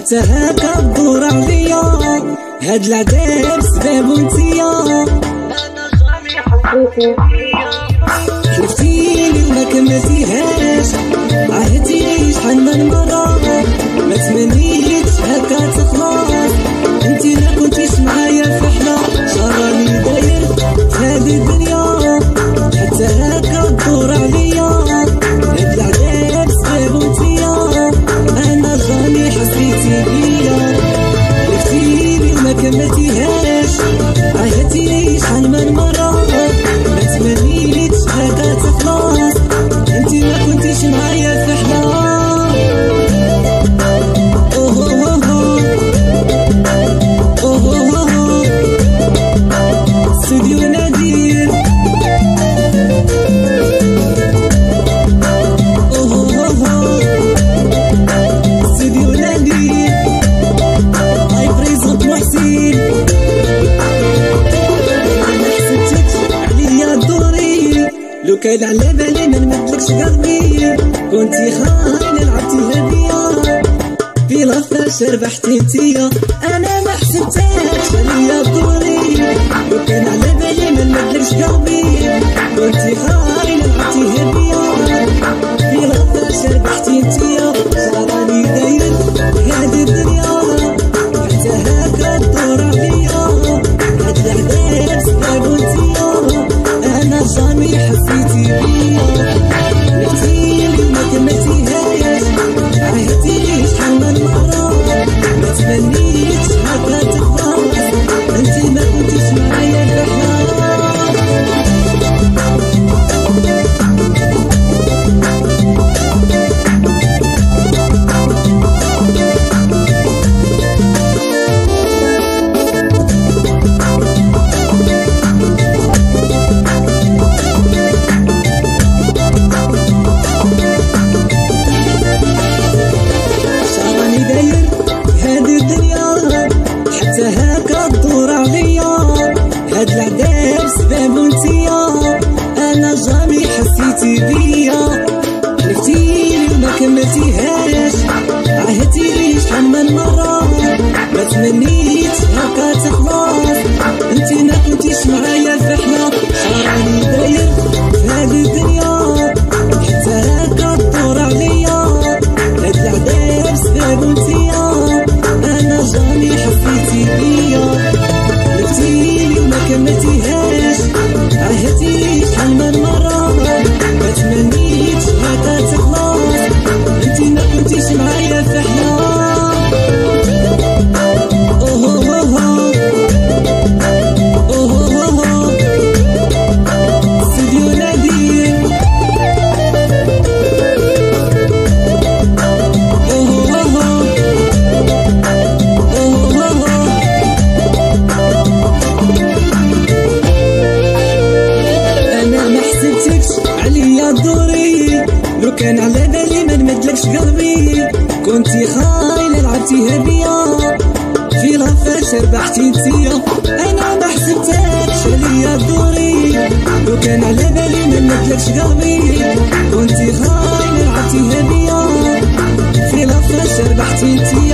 حتى هاكا تدور عليا هاد العذاب سبابو نتيا انا جامي حسيتي بيا حلفتيلي وما كملتيهاش عهدتيلي شحال من مرة ما تمنيتش هاكا تخلص انتي ما كنتيش معايا في حلا شراني داير في هادي الدنيا حتى هاكا تدور عليا هاد العذاب سبابو نتيا انا جامي حسيتي بيا حلفتيلي وما كملتيهاش عهدتيلي شحال من مرة ما تمنيتش هاكا تخلص انتي ما كنتيش معايا في حلا استوديو نادير استوديو نادير اي بريزونت محسن ما حسبتكش عليا دوري لو كان على بالي ما نمدلكش قلبي كنتي خاينة لعبتيها بيا في لفاش ربحتي انتيا انا ما حسبتكش عليا دوري لو كان على بالي ما نمدلكش قلبي كنتي خاينة لعبتيها بيا في لفاش ربحتي انتيا شراني داير هادي الدنيا حتى هاكا تدور عليا هاد العذاب سبابو انتيا انا جامي حسيتي بيا حلفتيلي وما كملتيهاش عهدتيلي شحال من مرة ما تمنيتش هاكا تخلص انتي ما كنتيش معايا في حلا هاد العذاب سبابو نتيا انا جامي حسيتي بيا حلفتيلي وما كملتيهاش عهدتيلي شحال من مرة ما تمنيتش هاكا تخلص انتي ما كنتيش معايا في حلا شراني داير في هادي الدنيا حتى هاكا تدور عليا هاد العذاب سبابو نتيا انا جامي حسيتي بيا حلفتيلي وما كملتيهاش عهدتيلي شحال من مرة ما تمنيتش هاكا تخلص انتي ما كنتيش معايا في حلا استوديو نادير عليا دوري لو كان على بالي ما نمدلكش قلبي كنتي خاينة لعبتيها بيا في لفاش ربحتي انتيا انا ما حسبتكش عليا دوري لو كان على بالي ما نمدلكش قلبي كنتي خاينة لعبتيها بيا في لفاش ربحتي انتيا